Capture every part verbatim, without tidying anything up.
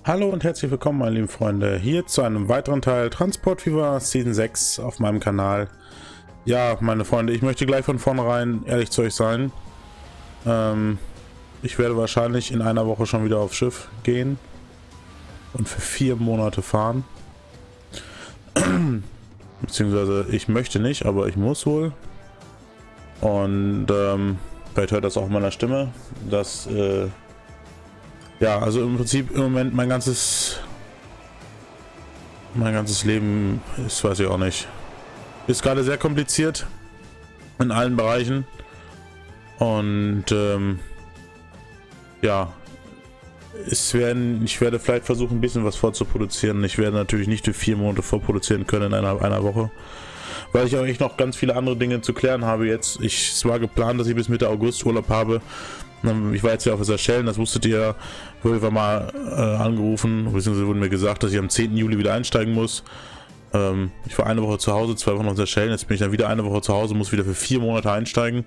Hallo und herzlich willkommen, meine lieben Freunde, hier zu einem weiteren Teil Transport Fever Season sechs auf meinem Kanal. Ja, meine Freunde, ich möchte gleich von vornherein ehrlich zu euch sein. Ähm, ich werde wahrscheinlich in einer Woche schon wieder aufs Schiff gehen und für vier Monate fahren. Beziehungsweise ich möchte nicht, aber ich muss wohl. Und ähm, vielleicht hört das auch in meiner Stimme, dass... Äh, Ja, also im Prinzip im Moment mein ganzes mein ganzes Leben ist, weiß ich auch nicht, ist gerade sehr kompliziert in allen Bereichen und ähm, ja, es werden, ich werde vielleicht versuchen, ein bisschen was vorzuproduzieren. Ich werde natürlich nicht für vier Monate vorproduzieren können in einer, einer Woche, weil ich auch echt noch ganz viele andere Dinge zu klären habe jetzt. Ich, es war geplant, dass ich bis Mitte August Urlaub habe. Ich war jetzt ja auf Seychellen, das wusstet ihr, wurde wir mal äh, angerufen, beziehungsweise wurde mir gesagt, dass ich am zehnten Juli wieder einsteigen muss. Ähm, ich war eine Woche zu Hause, zwei Wochen auf Seychellen, jetzt bin ich dann wieder eine Woche zu Hause, muss wieder für vier Monate einsteigen.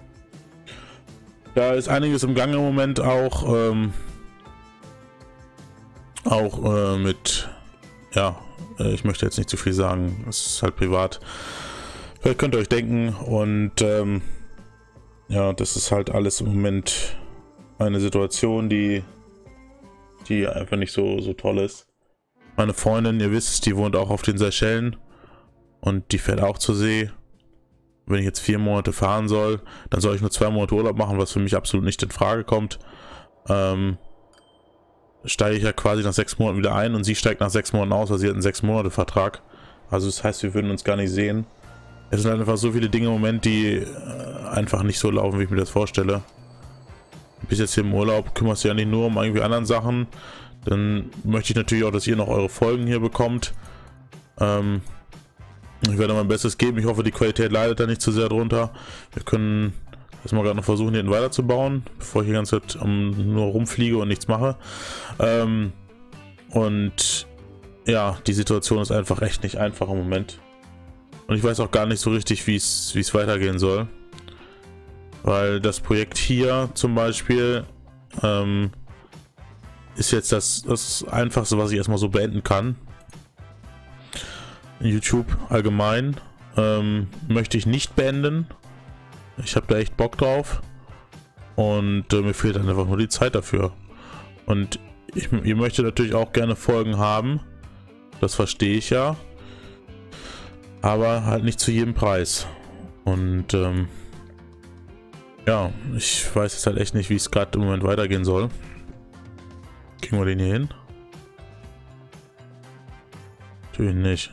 Da ist einiges im Gange im Moment auch, ähm, auch äh, mit, ja, äh, ich möchte jetzt nicht zu viel sagen, es ist halt privat. Vielleicht könnt ihr euch denken und ähm, ja, das ist halt alles im Moment eine Situation, die, die einfach nicht so, so toll ist. Meine Freundin, ihr wisst, die wohnt auch auf den Seychellen und die fährt auch zur See. Wenn ich jetzt vier Monate fahren soll, dann soll ich nur zwei Monate Urlaub machen, was für mich absolut nicht in Frage kommt. Ähm, steige ich ja quasi nach sechs Monaten wieder ein und sie steigt nach sechs Monaten aus, weil sie hat einen sechs Monate Vertrag. Also das heißt, wir würden uns gar nicht sehen. Es sind einfach so viele Dinge im Moment, die äh, einfach nicht so laufen, wie ich mir das vorstelle. Bis jetzt hier im Urlaub kümmerst du ja nicht nur um irgendwie anderen Sachen. Dann möchte ich natürlich auch, dass ihr noch eure Folgen hier bekommt. Ähm, ich werde mein Bestes geben. Ich hoffe, die Qualität leidet da nicht zu sehr drunter. Wir können erstmal gerade noch versuchen, hier weiterzubauen, bevor ich die ganze Zeit um, nur rumfliege und nichts mache. Ähm, und ja, die Situation ist einfach echt nicht einfach im Moment. Und ich weiß auch gar nicht so richtig, wie es wie es weitergehen soll. Weil das Projekt hier zum Beispiel ähm, ist jetzt das, das Einfachste, was ich erstmal so beenden kann. YouTube allgemein ähm, möchte ich nicht beenden. Ich habe da echt Bock drauf. Und äh, mir fehlt dann einfach nur die Zeit dafür. Und ich, ihr möchtet natürlich auch gerne Folgen haben. Das verstehe ich ja. Aber halt nicht zu jedem Preis. Und ähm, ja, ich weiß jetzt halt echt nicht, wie es gerade im Moment weitergehen soll. Kriegen wir den hier hin? Natürlich nicht.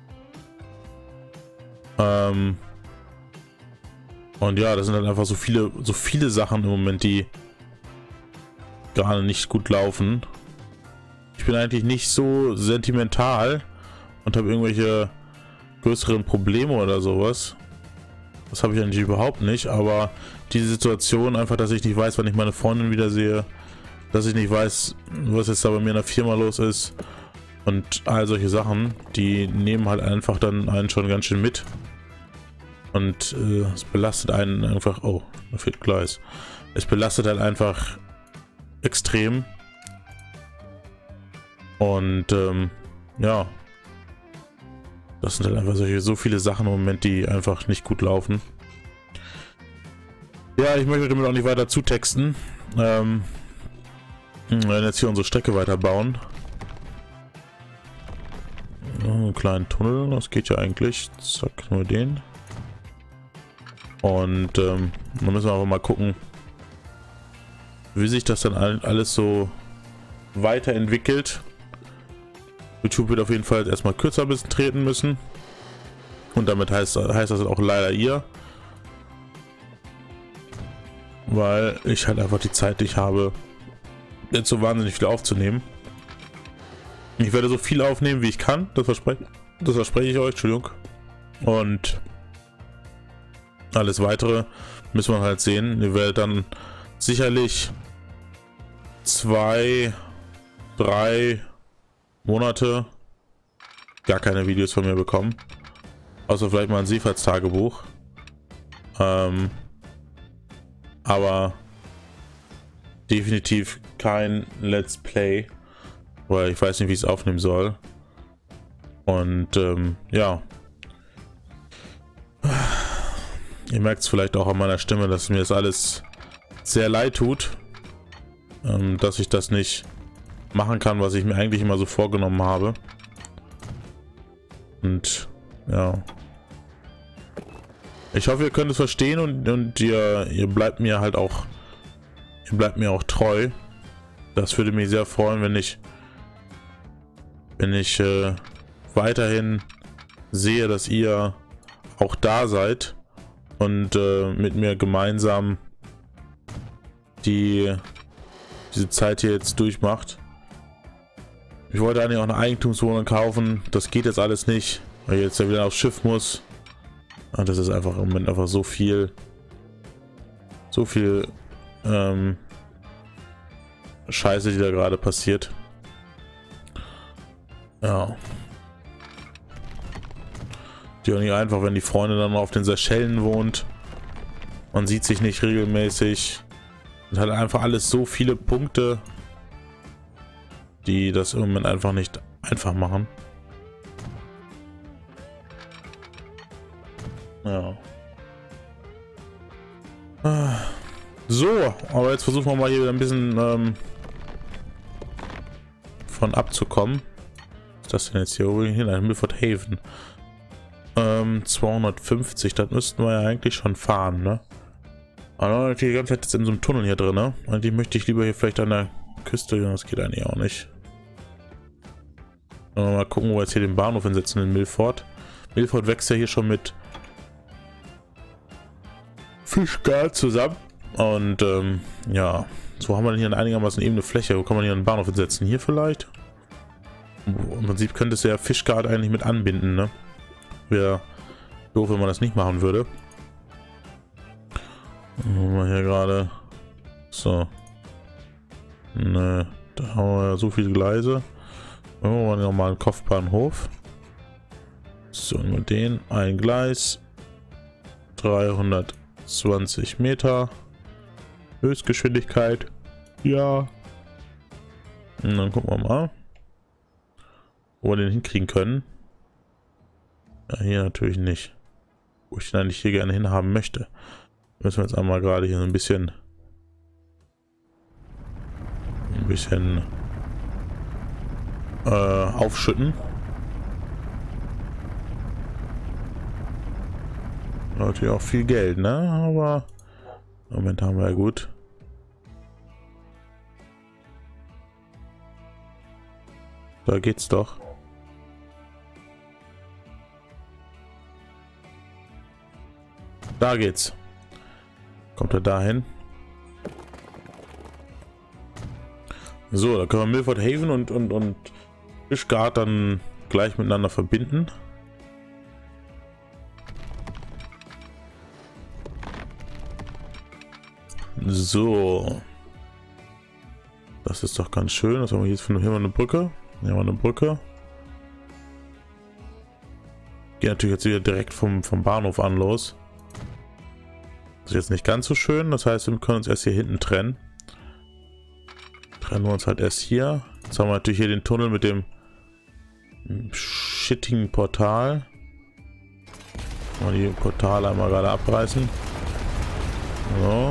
Ähm Und ja, das sind halt einfach so viele, so viele Sachen im Moment, die gerade nicht gut laufen. Ich bin eigentlich nicht so sentimental und habe irgendwelche größeren Probleme oder sowas. Das habe ich eigentlich überhaupt nicht, aber diese Situation einfach, dass ich nicht weiß, wann ich meine Freundin wiedersehe, dass ich nicht weiß, was jetzt da bei mir in der Firma los ist und all solche Sachen, die nehmen halt einfach dann einen schon ganz schön mit und äh, es belastet einen einfach, oh, da fehlt Gleis, es belastet halt einfach extrem und ähm, ja, das sind halt einfach solche, so viele Sachen im Moment, die einfach nicht gut laufen. Ja, ich möchte damit auch nicht weiter zutexten. Ähm, wir werden jetzt hier unsere Strecke weiterbauen. Ja, einen kleinen Tunnel, das geht ja eigentlich. Zack, nur den. Und ähm, dann müssen wir aber mal gucken, wie sich das dann alles so weiterentwickelt. YouTube wird auf jeden Fall erstmal kürzer ein bisschen treten müssen. Und damit heißt, heißt das auch leider ihr. Weil ich halt einfach die Zeit nicht habe, jetzt so wahnsinnig viel aufzunehmen. Ich werde so viel aufnehmen, wie ich kann. Das verspreche, das verspreche ich euch. Entschuldigung. Und alles Weitere müssen wir halt sehen. Ihr werdet dann sicherlich zwei, drei Monate gar keine Videos von mir bekommen. Außer vielleicht mal ein Seefahrtstagebuch. Ähm, aber definitiv kein Let's Play. weil ich weiß nicht, wie ich es aufnehmen soll. Und ähm, ja. Ihr merkt es vielleicht auch an meiner Stimme, dass mir das alles sehr leid tut, ähm, dass ich das nicht machen kann, was ich mir eigentlich immer so vorgenommen habe. Und ja. Ich hoffe, ihr könnt es verstehen und, und ihr, ihr bleibt mir halt auch, ihr bleibt mir auch treu. Das würde mich sehr freuen, wenn ich, wenn ich äh, weiterhin sehe, dass ihr auch da seid und äh, mit mir gemeinsam die diese Zeit hier jetzt durchmacht. Ich wollte eigentlich auch eine Eigentumswohnung kaufen. Das geht jetzt alles nicht, weil ich jetzt ja wieder aufs Schiff muss. Und das ist einfach im Moment einfach so viel, so viel ähm, Scheiße, die da gerade passiert. Ja. Die auch nicht einfach, wenn die Freundin dann mal auf den Seychellen wohnt. Man sieht sich nicht regelmäßig. Es hat einfach alles so viele Punkte, die das im Moment einfach nicht einfach machen. Ja. So, aber jetzt versuchen wir mal hier wieder ein bisschen ähm, von abzukommen. Was ist das denn jetzt hier hin? Ein Milford Haven. Ähm, zweihundertfünfzig, das müssten wir ja eigentlich schon fahren, ne? Aber die ganze Zeit jetzt in so einem Tunnel hier drin, ne? Und die möchte ich lieber hier vielleicht an der Küste. Das geht eigentlich auch nicht. Mal gucken, wo wir jetzt hier den Bahnhof hinsetzen in Milford. Milford wächst ja hier schon mit Fishguard zusammen. Und ähm, ja, so haben wir hier einigermaßen ebene Fläche. Wo kann man hier einen Bahnhof hinsetzen? Hier vielleicht? Im Prinzip könnte es ja Fishguard eigentlich mit anbinden, ne? Wäre doof, wenn man das nicht machen würde. Machen wir hier gerade. So. Ne, da haben wir ja so viele Gleise. Machen wir nochmal einen Kopfbahnhof. So, nur den. Ein Gleis. dreihundertzwanzig Meter. Höchstgeschwindigkeit. Ja. Und dann gucken wir mal, wo wir den hinkriegen können. Ja, hier natürlich nicht. Wo ich den eigentlich hier gerne hinhaben möchte. Müssen wir jetzt einmal gerade hier so ein bisschen ein bisschen äh, aufschütten. Natürlich auch viel Geld, ne? Aber Moment haben wir ja gut. Da geht's doch. Da geht's. Kommt er dahin? So, da können wir Milford Haven und, und, und Fishguard dann gleich miteinander verbinden. So. Das ist doch ganz schön. Was haben wir jetzt für hier mal eine Brücke? Hier haben wir eine Brücke. Geht natürlich jetzt wieder direkt vom, vom Bahnhof an los. Das ist jetzt nicht ganz so schön. Das heißt, wir können uns erst hier hinten trennen. Trennen wir uns halt erst hier. Jetzt haben wir natürlich hier den Tunnel mit dem shittigen Portal. Mal die Portale einmal gerade abreißen. So.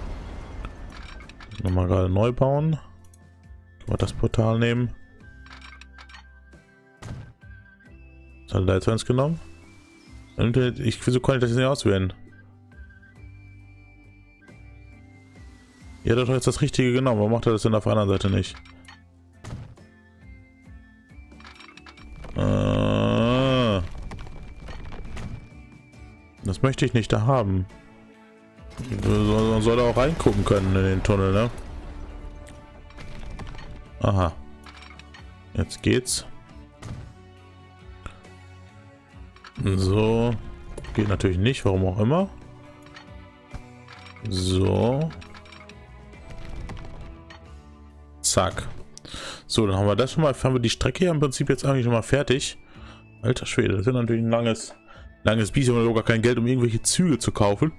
Nochmal gerade neu bauen. Können wir das Portal nehmen. Was hat er da jetzt eins genommen? Ich, wieso konnte ich das jetzt nicht auswählen? Ja, der hat doch jetzt das Richtige genommen. Warum macht er das denn auf der anderen Seite nicht? Äh, das möchte ich nicht da haben. Man soll da auch reingucken können in den Tunnel, ne? Aha. Jetzt geht's. So. Geht natürlich nicht, warum auch immer. So. Zack. So, dann haben wir das schon mal. Haben wir die Strecke hier im Prinzip jetzt eigentlich schon mal fertig. Alter Schwede, das ist natürlich ein langes, langes Bies. Wir haben gar kein Geld, um irgendwelche Züge zu kaufen.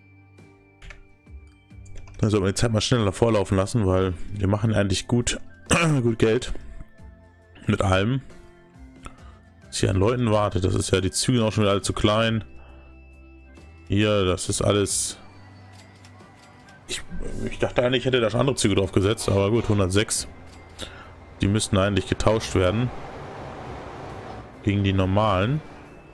Dann sollten wir die Zeit mal schneller vorlaufen lassen, weil wir machen eigentlich gut gut Geld. Mit allem. Was hier an Leuten wartet, das ist ja die Züge auch schon wieder alle zu klein. Hier, das ist alles... Ich, ich dachte eigentlich, ich hätte da schon andere Züge drauf gesetzt, aber gut, hundertsechs. Die müssten eigentlich getauscht werden. Gegen die normalen.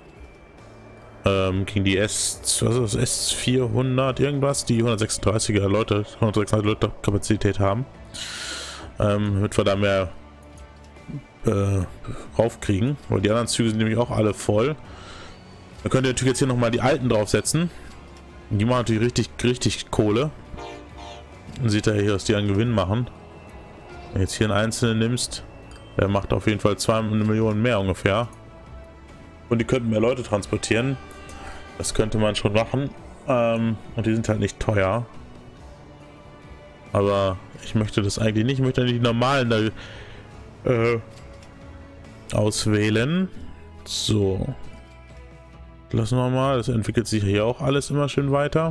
Ähm, gegen die S, was ist das, S vierhundert irgendwas, die hundertsechsunddreißiger Leute, hundertsechsunddreißig Leute Kapazität haben. Ähm, damit wir da mehr äh, raufkriegen, weil die anderen Züge sind nämlich auch alle voll. Dann könnt ihr natürlich jetzt hier nochmal die alten draufsetzen. Die machen natürlich richtig, richtig Kohle. Dann seht ihr hier, was die an Gewinn machen. Wenn du jetzt hier einen einzelnen nimmst, der macht auf jeden Fall zwei Millionen mehr ungefähr. Und die könnten mehr Leute transportieren. Das könnte man schon machen. Ähm, und die sind halt nicht teuer. Aber ich möchte das eigentlich nicht. Ich möchte nicht die normalen da äh, auswählen. So. Lassen wir mal. Das entwickelt sich hier auch alles immer schön weiter.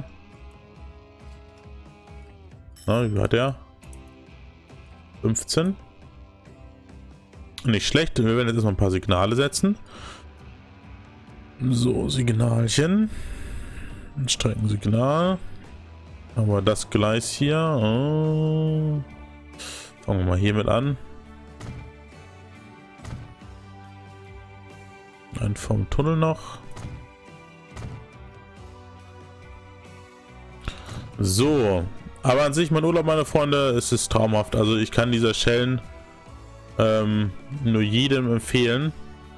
Na, wie hat der? fünfzehn. Nicht schlecht. Wir werden jetzt erstmal ein paar Signale setzen. So, Signalchen. Ein Streckensignal. Haben wir das Gleis hier. Oh. Fangen wir mal hiermit an. Ein vom Tunnel noch. So. Aber an sich, mein Urlaub, meine Freunde, es ist traumhaft. Also ich kann dieser Schellen ähm, nur jedem empfehlen.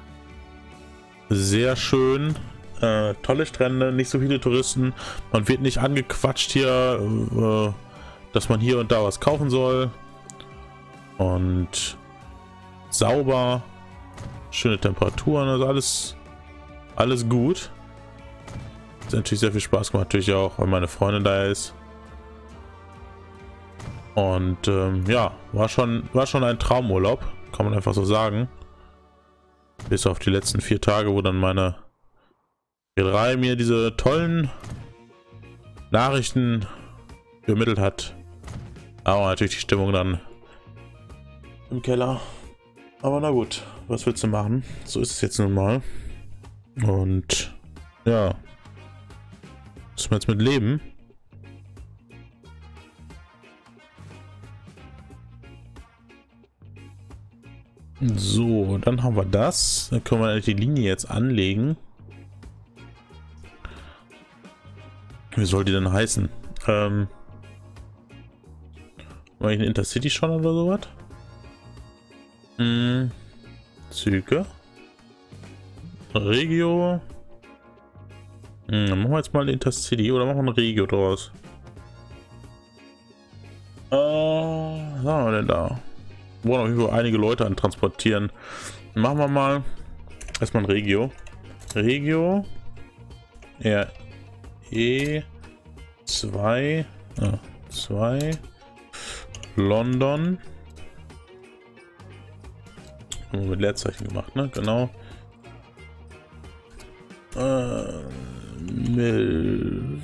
Sehr schön. Äh, tolle Strände, nicht so viele Touristen. Man wird nicht angequatscht hier, äh, dass man hier und da was kaufen soll. Und sauber. Schöne Temperaturen, also alles, alles gut. Hat natürlich sehr viel Spaß gemacht, natürlich auch, weil meine Freundin da ist. Und ähm, ja, war schon, war schon ein Traumurlaub, kann man einfach so sagen. Bis auf die letzten vier Tage, wo dann meine Reederei mir diese tollen Nachrichten übermittelt hat. Aber natürlich die Stimmung dann im Keller. Aber na gut, was willst du machen? So ist es jetzt nun mal. Und ja, müssen wir jetzt mit leben. So, dann haben wir das. Dann können wir die Linie jetzt anlegen. Wie soll die denn heißen? Ähm, war ich ein Intercity schon oder sowas? Hm, Züge. Regio. Hm, dann machen wir jetzt mal ein Intercity oder machen wir ein Regio draus. Äh, was haben wir denn da? Wir wollen auf jeden Fall einige Leute an transportieren. Machen wir mal erstmal ein Regio. Regio. R E zwei. Ah, zwei. London. Mit Leerzeichen gemacht, ne? Genau. Äh, Milford.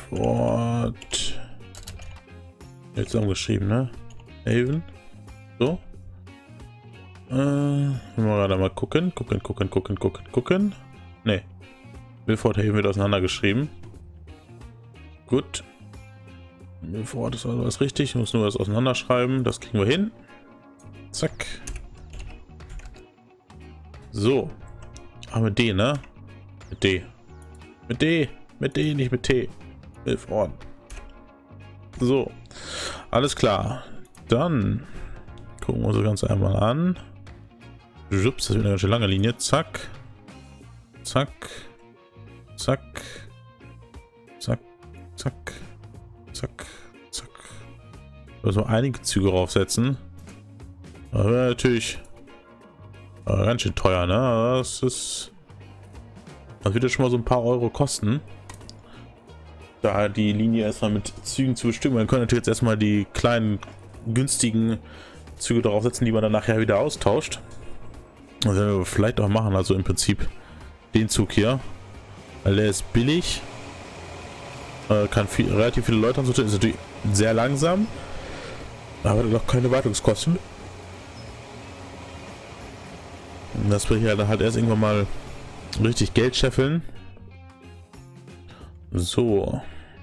Jetzt zusammengeschrieben, ne? Haven. So. Äh, wir gerade mal gucken. Gucken, gucken, gucken, gucken, gucken. Ne. Milford Haven wird auseinandergeschrieben. Gut. Milford ist also was richtig. Ich muss nur was auseinanderschreiben. Das kriegen wir hin. Zack. So. Ah, mit D, ne? Mit D. Mit D. Mit D, nicht mit T. Milford. So. Alles klar. Dann gucken wir uns das Ganze einmal an. Jups, das wird eine ganz schön lange Linie. Zack. Zack. Zack. Zack. Zack. Zack. Zack. Also einige Züge draufsetzen. Aber natürlich äh, ganz schön teuer, ne? Das ist. Das wird ja schon mal so ein paar Euro kosten. Da die Linie erstmal mit Zügen zu bestimmen. Man kann natürlich jetzt erstmal die kleinen günstigen Züge draufsetzen, die man dann nachher wieder austauscht. Das werden wir vielleicht auch machen, also im Prinzip den Zug hier. Weil der ist billig. Äh, kann viel, relativ viele Leute transportieren. Ist natürlich sehr langsam. Aber hat auch keine Wartungskosten. dass wir hier dann halt erst irgendwann mal richtig Geld scheffeln. So.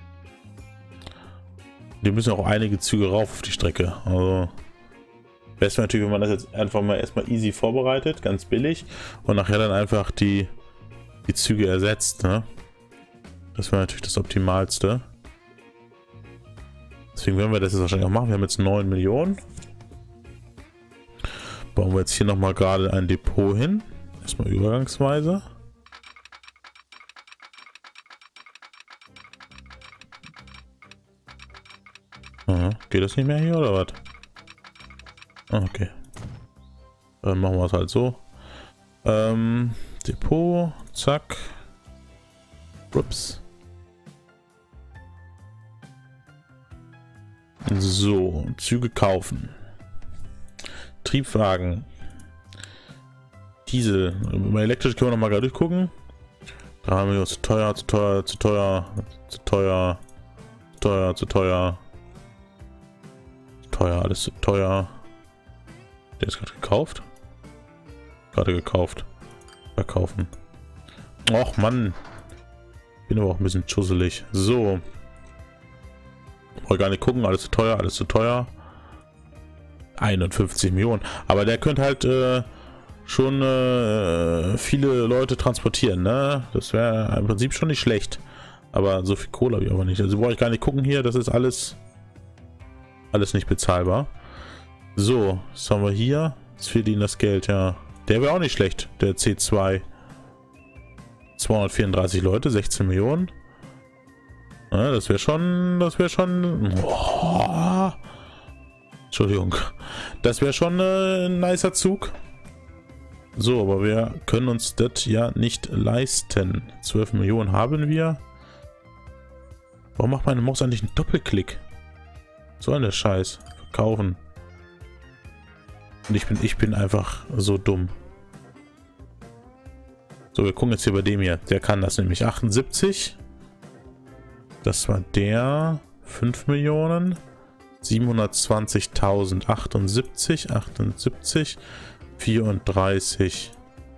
Die müssen auch einige Züge rauf auf die Strecke. Also wäre natürlich, wenn man das jetzt einfach mal erstmal easy vorbereitet, ganz billig, und nachher dann einfach die, die Züge ersetzt. Ne? Das wäre natürlich das Optimalste. Deswegen werden wir das jetzt wahrscheinlich auch machen. Wir haben jetzt neun Millionen. Bauen wir jetzt hier nochmal gerade ein Depot hin. Erstmal übergangsweise. Aha, geht das nicht mehr hier oder was? Ah, okay. Dann machen wir es halt so. Ähm, Depot, zack. Ups. So, Züge kaufen. Triebwagen. Diesel. Bei elektrisch können wir noch mal gerade durchgucken. Da haben wir zu teuer, zu teuer, zu teuer, zu teuer, zu teuer, zu teuer. Zu teuer, alles zu teuer. Der ist gerade gekauft. Gerade gekauft. Verkaufen. Och Mann. Bin aber auch ein bisschen schusselig. So. Wollte gar nicht gucken, alles zu teuer, alles zu teuer. einundfünfzig Millionen. Aber der könnte halt äh, schon äh, viele Leute transportieren, ne? Das wäre im Prinzip schon nicht schlecht. Aber so viel Kohle habe ich aber nicht. Also brauche ich gar nicht gucken hier, das ist alles alles nicht bezahlbar. So, was haben wir hier? Jetzt fehlt ihnen das Geld, ja. Der wäre auch nicht schlecht, der C zwei. zweihundertvierunddreißig Leute, sechzehn Millionen. Ja, das wäre schon, das wäre schon... Oh, Entschuldigung. Das wäre schon äh, ein nicer Zug. So, aber wir können uns das ja nicht leisten. zwölf Millionen haben wir. Warum macht meine Maus eigentlich einen Doppelklick? So ein Scheiß. Verkaufen. Und ich bin, ich bin einfach so dumm. So, wir gucken jetzt hier bei dem hier. Der kann das nämlich. achtundsiebzig. Das war der. fünf Millionen. siebenhundertzwanzigtausend. achtundsiebzig. achtundsiebzig. vierunddreißig.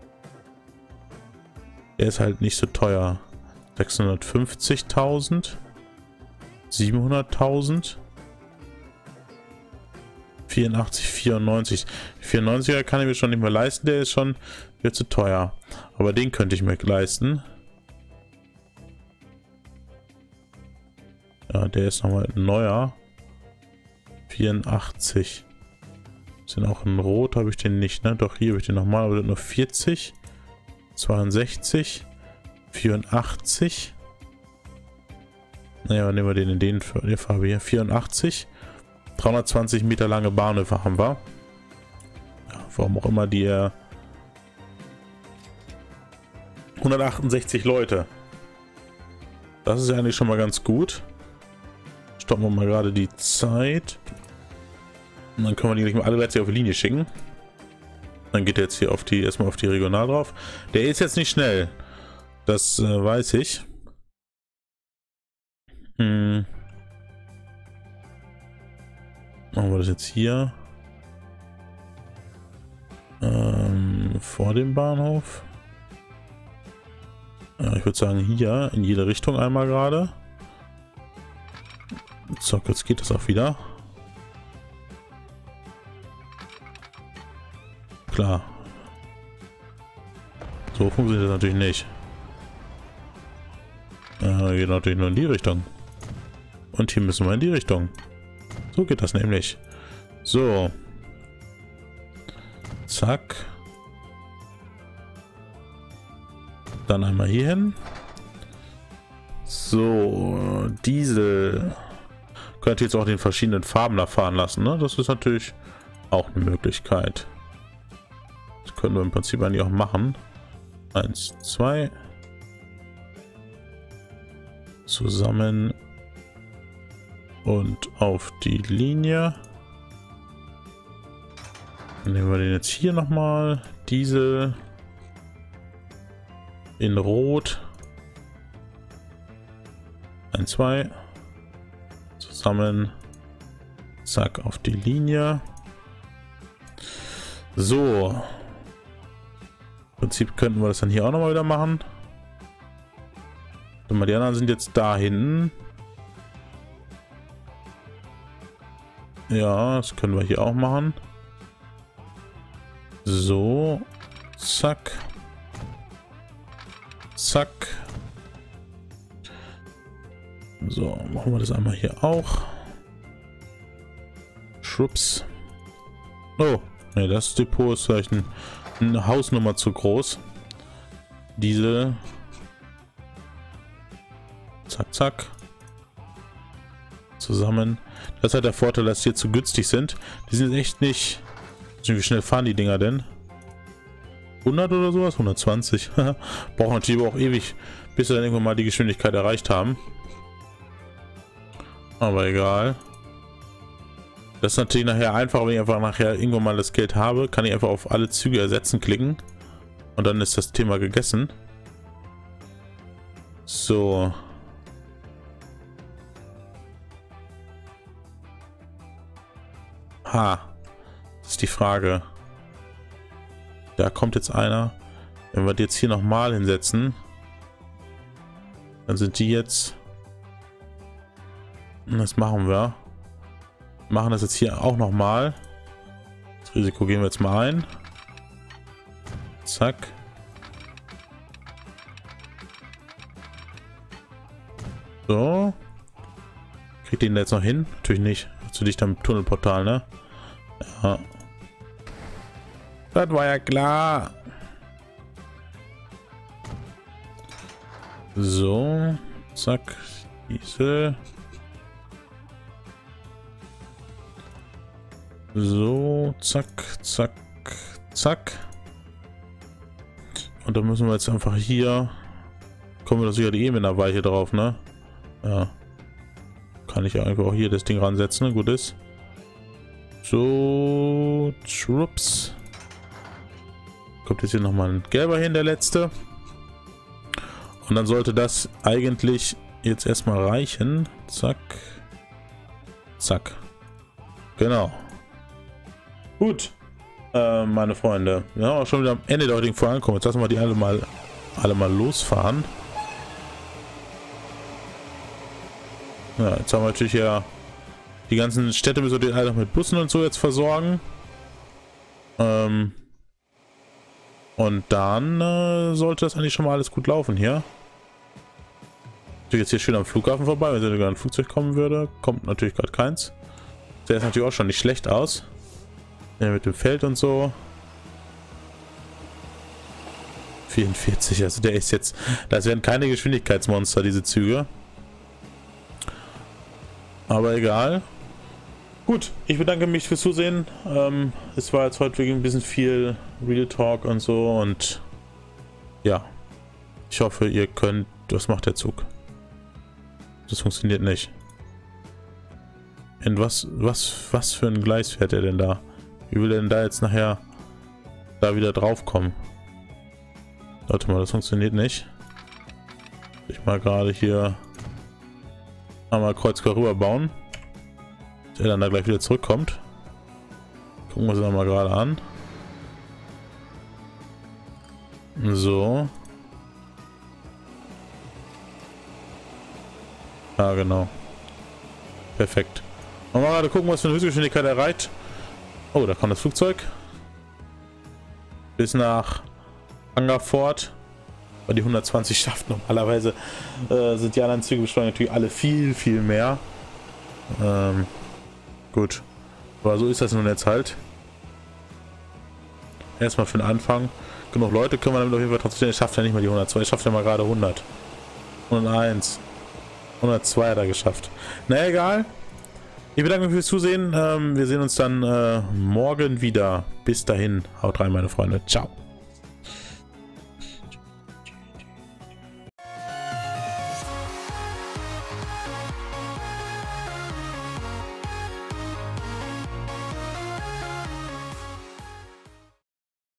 Der ist halt nicht so teuer. sechshundertfünfzigtausend. siebenhunderttausend. vierundachtzig, vierundneunzig. vierundneunziger kann ich mir schon nicht mehr leisten. Der ist schon wieder zu teuer. Aber den könnte ich mir leisten. Ja, der ist nochmal neuer. vierundachtzig. Sind auch in Rot, habe ich den nicht, ne? Doch, hier habe ich den nochmal, aber nur vierzig. zweiundsechzig. vierundachtzig. Naja, nehmen wir den in den, der Farbe hier. vierundachtzig. dreihundertzwanzig Meter lange Bahnhöfe haben wir. Ja, warum auch immer die äh, hundertachtundsechzig Leute. Das ist ja eigentlich schon mal ganz gut. Stoppen wir mal gerade die Zeit. Und dann können wir die gleich mal alle gleichzeitig auf die Linie schicken. Dann geht er jetzt hier auf die, erstmal auf die Regional drauf. Der ist jetzt nicht schnell. Das äh, weiß ich. Hm. Machen wir das jetzt hier. Ähm, vor dem Bahnhof. Ja, ich würde sagen hier in jede Richtung einmal gerade. So, jetzt geht das auch wieder. Klar. So funktioniert das natürlich nicht. Äh, geht natürlich nur in die Richtung. Und hier müssen wir in die Richtung. So geht das nämlich. So. Zack. Dann einmal hier hin. So. Diesel. Könnt ihr jetzt auch den verschiedenen Farben da fahren lassen, ne? Das ist natürlich auch eine Möglichkeit. Das können wir im Prinzip eigentlich auch machen. Eins, zwei. Zusammen. Und auf die Linie. Dann nehmen wir den jetzt hier nochmal. Diesel. In Rot. Eins, zwei. Zusammen. Zack, auf die Linie. So. Prinzip könnten wir das dann hier auch nochmal wieder machen. Und die anderen sind jetzt da hinten. Ja, das können wir hier auch machen. So. Zack. Zack. So, machen wir das einmal hier auch. Schwupps. Oh, ne, das Depot ist vielleicht ein, eine Hausnummer zu groß. Diesel. Zack, zack. Zusammen. Das ist halt der Vorteil, dass die hier zu günstig sind. Die sind echt nicht... Wie schnell fahren die Dinger denn? hundert oder sowas? hundertzwanzig. Brauchen natürlich aber auch ewig, bis sie dann irgendwann mal die Geschwindigkeit erreicht haben. Aber egal. Das ist natürlich nachher einfach, wenn ich einfach nachher irgendwann mal das Geld habe, kann ich einfach auf alle Züge ersetzen klicken. Und dann ist das Thema gegessen. So. Ha. Das ist die Frage. Da kommt jetzt einer. Wenn wir die jetzt hier nochmal hinsetzen, dann sind die jetzt... Das machen wir. Machen das jetzt hier auch nochmal. Das Risiko gehen wir jetzt mal ein. Zack. So. Kriegt den jetzt noch hin? Natürlich nicht. Zu dicht am Tunnelportal, ne? Ja. Das war ja klar. So. Zack. Diese. So. Zack. Zack. Zack. Und dann müssen wir jetzt einfach hier... Kommen wir da sicher eh mit einer Weiche drauf, ne? Ja. Kann ich einfach auch hier das Ding ransetzen, ne? Gut ist. So. Schwupps. Kommt jetzt hier nochmal ein gelber hin, der letzte. Und dann sollte das eigentlich jetzt erstmal reichen. Zack. Zack. Genau. Gut. Äh, meine Freunde. Ja, auch schon wieder am Ende der heutigen Folge angekommen. Jetzt lassen wir die alle mal, alle mal losfahren. Ja, jetzt haben wir natürlich ja die ganzen Städte, müssen wir die alle noch mit Bussen und so jetzt versorgen. Ähm... Und dann äh, sollte das eigentlich schon mal alles gut laufen hier. Ich bin jetzt hier schön am Flughafen vorbei. Wenn sogar ein Flugzeug kommen würde, kommt natürlich gerade keins. Der ist natürlich auch schon nicht schlecht aus. Ja, mit dem Feld und so. vierundvierzig, also der ist jetzt... Das werden keine Geschwindigkeitsmonster, diese Züge. Aber egal. Gut, ich bedanke mich fürs Zusehen. Ähm, es war jetzt heute wirklich ein bisschen viel Real Talk und so und ja, ich hoffe, ihr könnt... Was macht der Zug? Das funktioniert nicht. In was, was, was für ein Gleis fährt er denn da? Wie will er denn da jetzt nachher da wieder drauf kommen? Warte mal, das funktioniert nicht. Ich mal gerade hier einmal kreuzquer rüber bauen. Der dann da gleich wieder zurückkommt. Gucken wir uns das mal gerade an. So. Ja, genau. Perfekt. Mal gerade gucken, was für eine Höchstgeschwindigkeit erreicht. Oh, da kommt das Flugzeug. Bis nach Hungerford. Weil die hundertzwanzig schafft. Normalerweise äh, sind die anderen Züge beschleunigt natürlich alle viel, viel mehr. Ähm... Gut, aber so ist das nun jetzt halt. Erstmal für den Anfang. Genug Leute können wir damit auf jeden Fall trotzdem. Ich schafft ja nicht mal die hundertzwei, ich schafft ja mal gerade hundert. hunderteins. hundertzwei hat er geschafft. Na egal. Ich bedanke mich fürs Zusehen. Ähm, wir sehen uns dann äh, morgen wieder. Bis dahin. Haut rein, meine Freunde. Ciao.